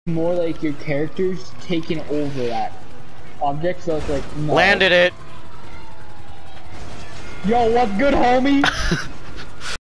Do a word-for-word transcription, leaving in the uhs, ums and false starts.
more like your character's taking over that object, so it's like no. Landed it. Yo, what's good, homie?